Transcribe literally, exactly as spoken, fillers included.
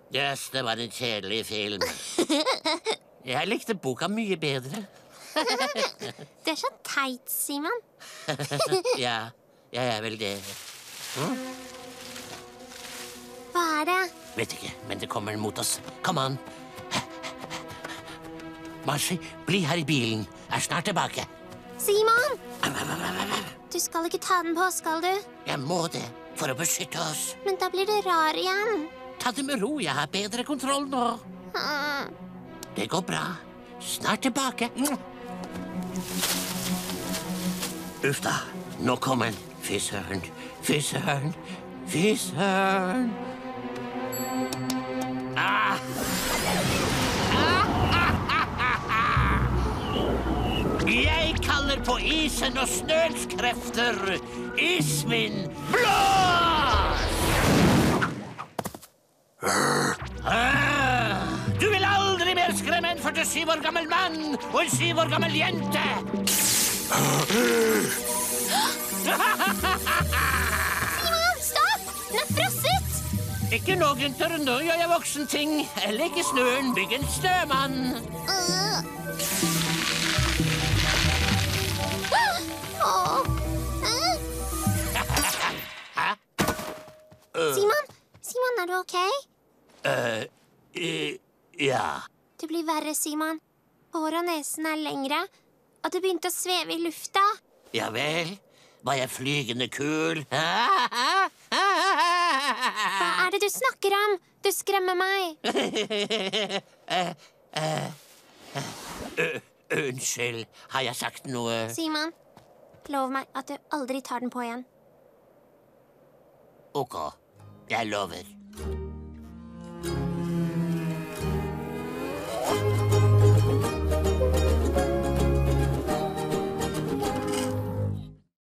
Jøss, det var en kjedelig film. Jeg likte boka mye bedre. Du er så teit, Simon. Ja, jeg er vel det. Hm? Hva er det? Vet ikke, men det kommer mot oss. Kom an. Marcy, bli her i bilen. Er snart tilbake. Simon! Du skal ikke ta den på, skal du? Jeg må det, for å beskytte oss. Men da blir det rar igjen. Ta det med ro, jeg har bedre kontroll nå. Mm. Det går bra. Snart tilbake. Uff da, nå kom han. Fy søren, fy søren, fy søren. Ah! Jeg kaller på isen og snøens krefter. Ismin, blås! Ah, du vil aldri mer skremme en førtisju år gammel mann og en syv år gammel jente. Simon, stopp! Den er frosset! Ikke nå, Gunther. Nå gjør jeg voksen ting. Legg i snøen, bygg en snømann. Uh. Oh. Hæ? Simon, Simon, er du ok? Uh, uh, ja. Det blir verre, Simon. Håret og nesen er lengre, og det begynte å sveve i lufta. Ja vel. Var jeg flygende kul? Hva er det du snakker om? Du skremmer meg. uh, uh, uh, unnskyld, har jeg sagt noe? Simon, lov meg at du aldri tar den på igjen. Ok, jeg lover.